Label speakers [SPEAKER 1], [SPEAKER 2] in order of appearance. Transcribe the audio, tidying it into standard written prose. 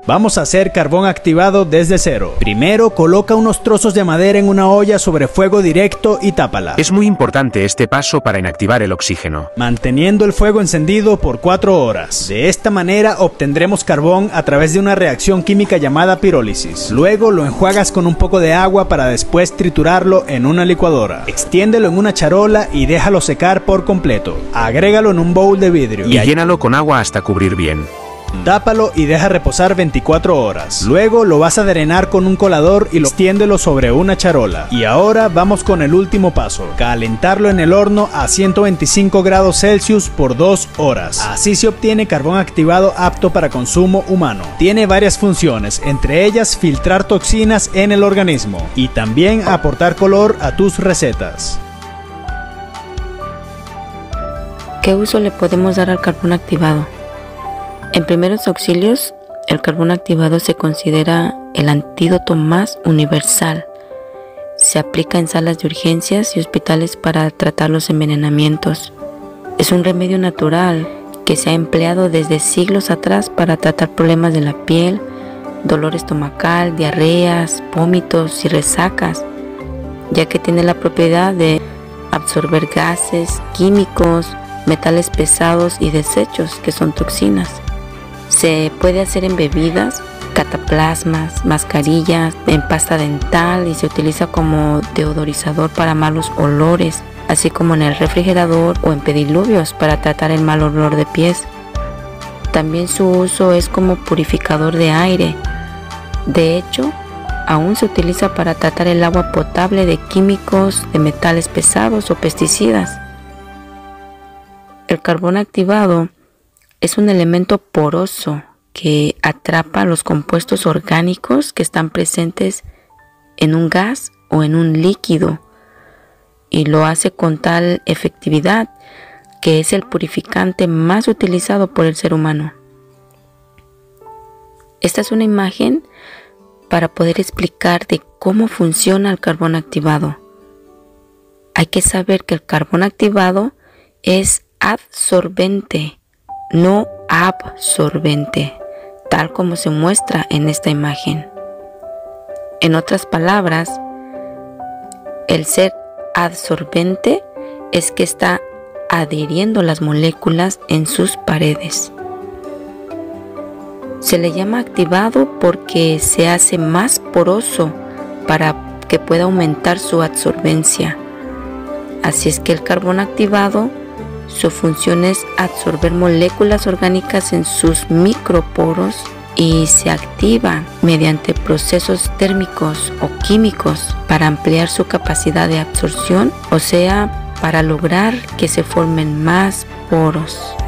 [SPEAKER 1] Vamos a hacer carbón activado desde cero. Primero, coloca unos trozos de madera en una olla sobre fuego directo y tápala.
[SPEAKER 2] Es muy importante este paso para inactivar el oxígeno,
[SPEAKER 1] manteniendo el fuego encendido por 4 horas. De esta manera obtendremos carbón a través de una reacción química llamada pirólisis. Luego lo enjuagas con un poco de agua para después triturarlo en una licuadora. Extiéndelo en una charola y déjalo secar por completo. Agrégalo en un bowl de vidrio
[SPEAKER 2] y llénalo con agua hasta cubrir bien.
[SPEAKER 1] Tápalo y deja reposar 24 horas. Luego lo vas a drenar con un colador y lo extiéndelo sobre una charola. Y ahora vamos con el último paso: calentarlo en el horno a 125 grados Celsius por 2 horas. Así se obtiene carbón activado apto para consumo humano. Tiene varias funciones, entre ellas filtrar toxinas en el organismo y también aportar color a tus recetas.
[SPEAKER 3] ¿Qué uso le podemos dar al carbón activado? En primeros auxilios, el carbón activado se considera el antídoto más universal. Se aplica en salas de urgencias y hospitales para tratar los envenenamientos. Es un remedio natural que se ha empleado desde siglos atrás para tratar problemas de la piel, dolor estomacal, diarreas, vómitos y resacas, ya que tiene la propiedad de absorber gases, químicos, metales pesados y desechos que son toxinas. Se puede hacer en bebidas, cataplasmas, mascarillas, en pasta dental y se utiliza como deodorizador para malos olores, así como en el refrigerador o en pediluvios para tratar el mal olor de pies. También su uso es como purificador de aire. De hecho, aún se utiliza para tratar el agua potable de químicos, de metales pesados o pesticidas. El carbón activado es un elemento poroso que atrapa los compuestos orgánicos que están presentes en un gas o en un líquido y lo hace con tal efectividad que es el purificante más utilizado por el ser humano. Esta es una imagen para poder explicar de cómo funciona el carbón activado. Hay que saber que el carbón activado es adsorbente, no absorbente, tal como se muestra en esta imagen. En otras palabras, el ser adsorbente es que está adhiriendo las moléculas en sus paredes. Se le llama activado porque se hace más poroso para que pueda aumentar su absorbencia. Así es que el carbón activado, su función es absorber moléculas orgánicas en sus microporos y se activa mediante procesos térmicos o químicos para ampliar su capacidad de absorción, o sea, para lograr que se formen más poros.